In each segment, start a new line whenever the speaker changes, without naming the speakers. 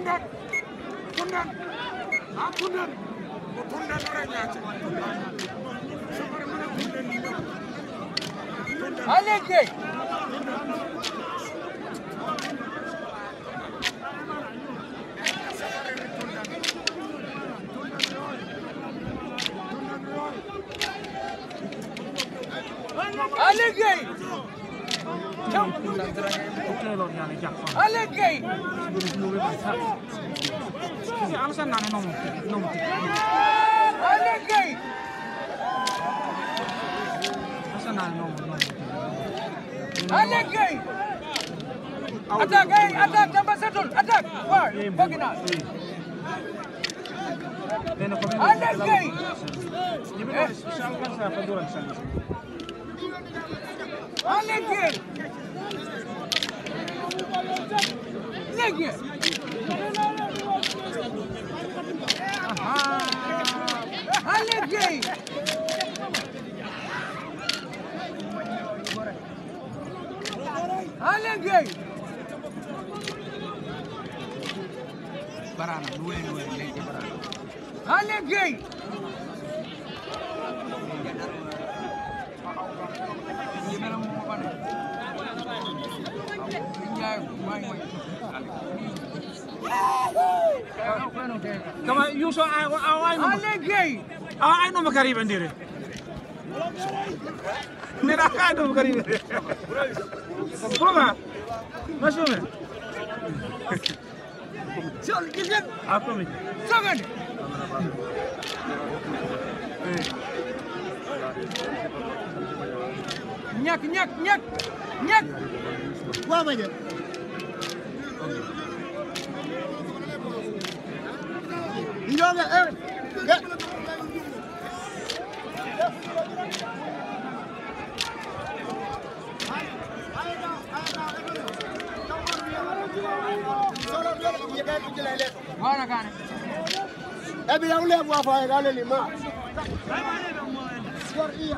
Allez, attack, number settle, attack. Where? Bogina. Barana, due, legge Barana. Alleghi!
Kama Yusuf awai no makari bandire. Nera ka no makari. Puma. Masume.
Chal, gilgan.
Apa mi?
Sagan. Nyak. Wah aja. Indonya, ya. Mana kan? Bilang lihat apa kali 5. Iya.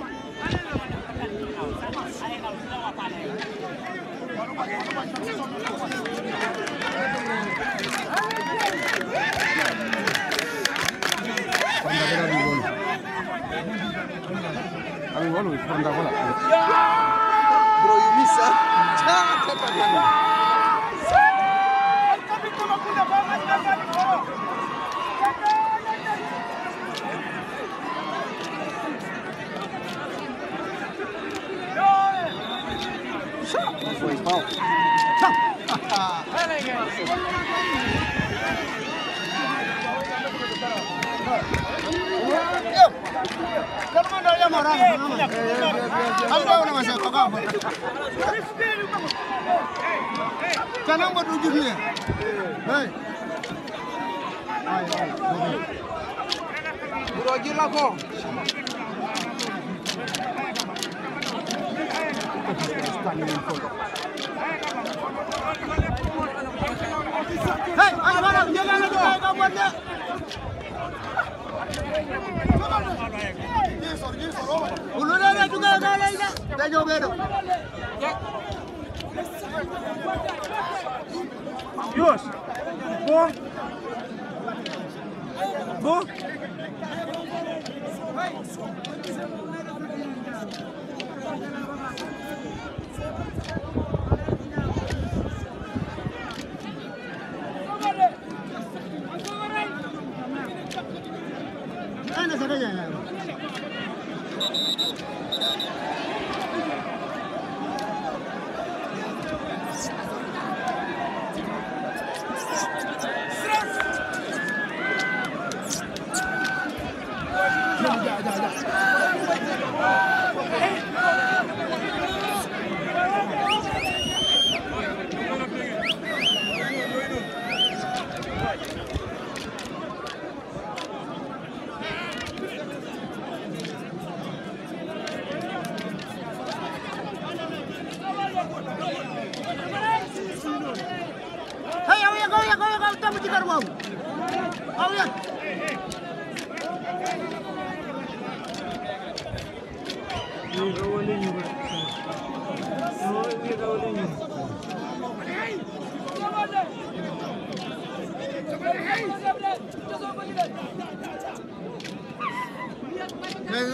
Bro, you miss her. Foi pau. Kalau mana yang marah? Apa nama saya kagak? Jangan menuju dia. Hei. Bro, gila kok. Hei, ayo mana? Jangan lagi kabarnya. Ulunnya juga galainya. Tejo bedo.
Yus. Bu.
Mana saja.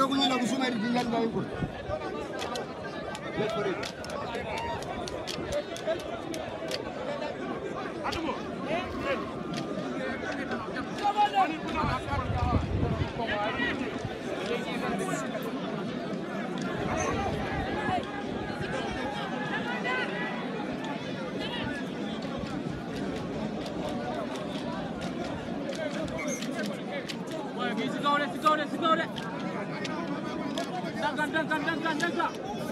Pero kunyina kusuma ili dilanda yuko.
Sigore. Dangan.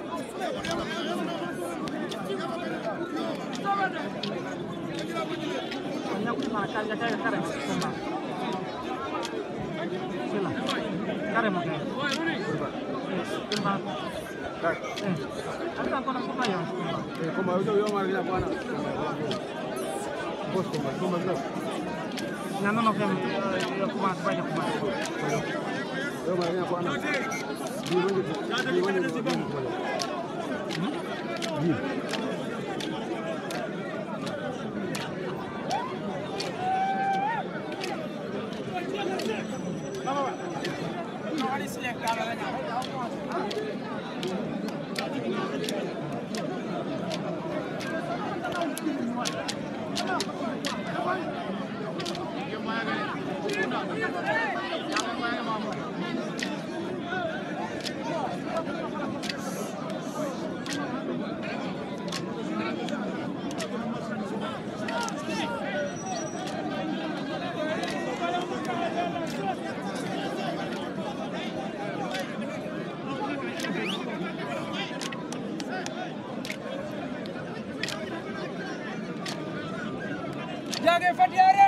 Jangan fadiare.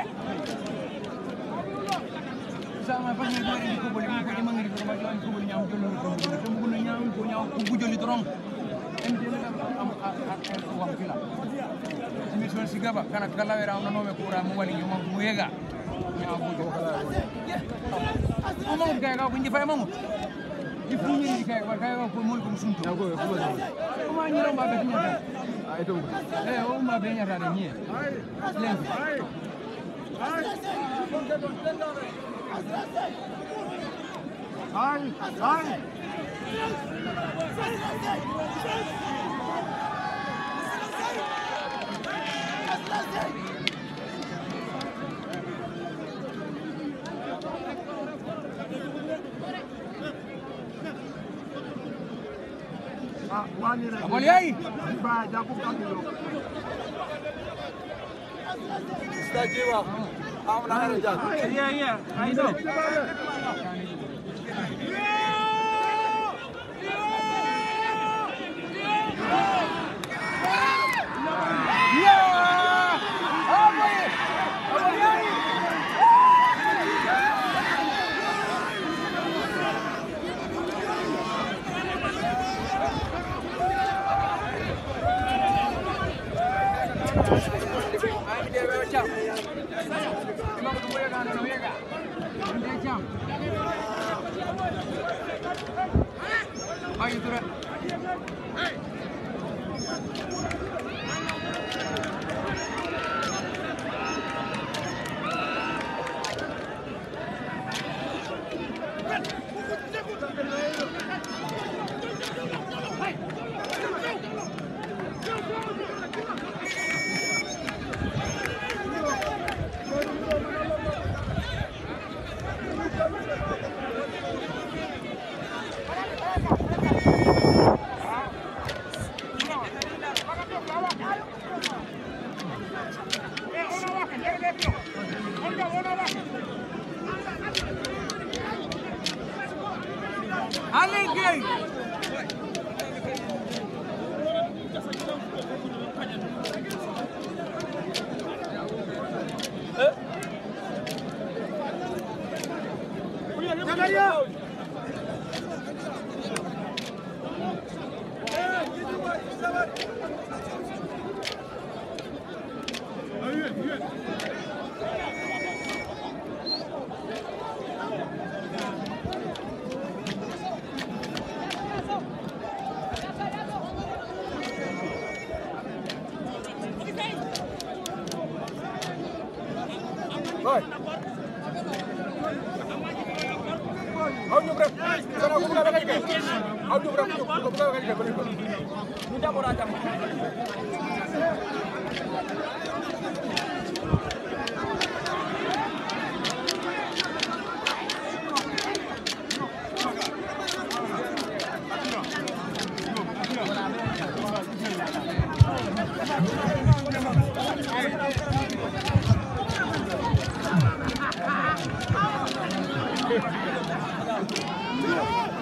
Sama pagi gue ini ko boleh ko emang ini ko macam ko boleh nyam jolo ko boleh nyam ko joli dorong. Ende am uang kila. Ini soal sigaba kana kala era ono me kura mo wali mo muega. Nyam ko jolo. Omong kaya ka bunyi fa emang. Di punya ni kaya ko mul ko sunto. Ya ko ko ba. Ko ma nyiro ma be nyata. Ai dong. O ma be nyata ni. Len.
Ai.
Boleh ai?
Ba jago kakilo.
Stajiwa. Amna harja.
Iya. Ayo.
Ayo tu.
Yeah.